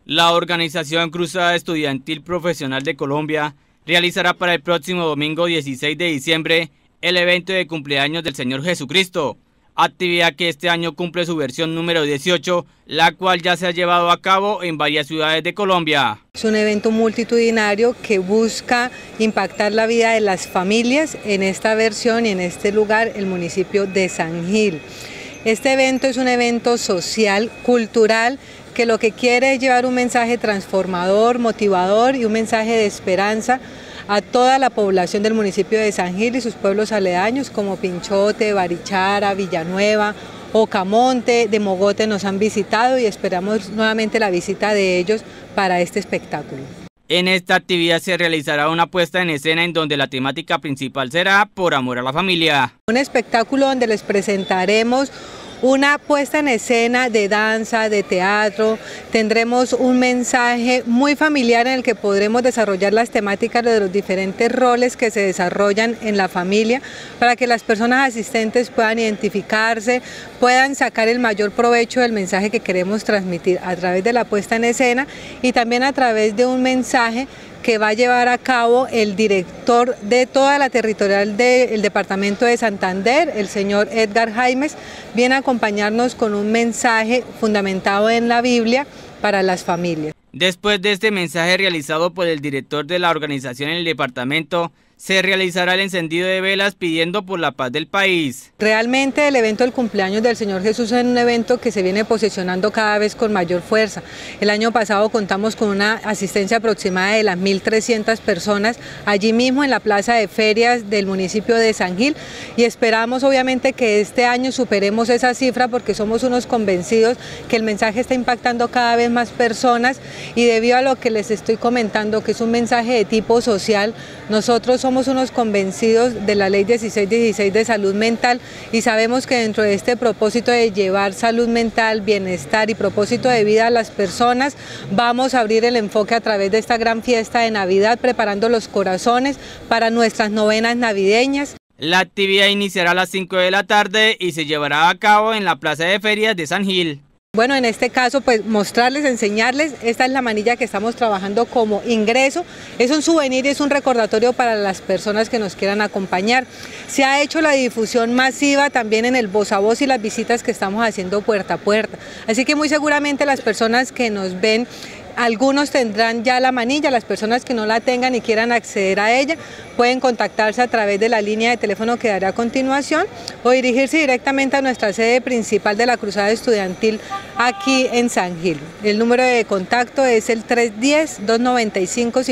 La organización Cruzada Estudiantil Profesional de Colombia realizará para el próximo domingo 16 de diciembre el evento de cumpleaños del Señor Jesucristo, actividad que este año cumple su versión número 18, la cual ya se ha llevado a cabo en varias ciudades de Colombia. Es un evento multitudinario que busca impactar la vida de las familias en esta versión y en este lugar, el municipio de San Gil. Este evento es un evento social, cultural, que lo que quiere es llevar un mensaje transformador, motivador y un mensaje de esperanza a toda la población del municipio de San Gil y sus pueblos aledaños como Pinchote, Barichara, Villanueva, Ocamonte, de Mogote nos han visitado y esperamos nuevamente la visita de ellos para este espectáculo. En esta actividad se realizará una puesta en escena en donde la temática principal será Por amor a la familia. Un espectáculo donde les presentaremos una puesta en escena de danza, de teatro, tendremos un mensaje muy familiar en el que podremos desarrollar las temáticas de los diferentes roles que se desarrollan en la familia para que las personas asistentes puedan identificarse, puedan sacar el mayor provecho del mensaje que queremos transmitir a través de la puesta en escena y también a través de un mensaje que va a llevar a cabo el director de toda la territorial del departamento de Santander, el señor Edgar Jaimes, viene a acompañarnos con un mensaje fundamentado en la Biblia para las familias. Después de este mensaje realizado por el director de la organización en el departamento, se realizará el encendido de velas pidiendo por la paz del país. Realmente el evento del cumpleaños del Señor Jesús es un evento que se viene posicionando cada vez con mayor fuerza. El año pasado contamos con una asistencia aproximada de las 1.300 personas allí mismo en la plaza de ferias del municipio de San Gil y esperamos obviamente que este año superemos esa cifra porque somos unos convencidos que el mensaje está impactando cada vez más personas y debido a lo que les estoy comentando que es un mensaje de tipo social, nosotros somos unos convencidos de la ley 1616 de salud mental y sabemos que dentro de este propósito de llevar salud mental, bienestar y propósito de vida a las personas, vamos a abrir el enfoque a través de esta gran fiesta de Navidad, preparando los corazones para nuestras novenas navideñas. La actividad iniciará a las 5 de la tarde y se llevará a cabo en la Plaza de Ferias de San Gil. Bueno, en este caso, pues mostrarles, enseñarles, esta es la manilla que estamos trabajando como ingreso, es un souvenir y es un recordatorio para las personas que nos quieran acompañar. Se ha hecho la difusión masiva también en el voz a voz y las visitas que estamos haciendo puerta a puerta, así que muy seguramente las personas que nos ven, algunos tendrán ya la manilla, las personas que no la tengan y quieran acceder a ella pueden contactarse a través de la línea de teléfono que daré a continuación o dirigirse directamente a nuestra sede principal de la Cruzada Estudiantil aquí en San Gil. El número de contacto es el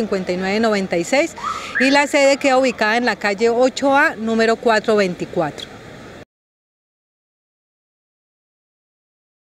310-295-5996 y la sede queda ubicada en la calle 8A, número 424.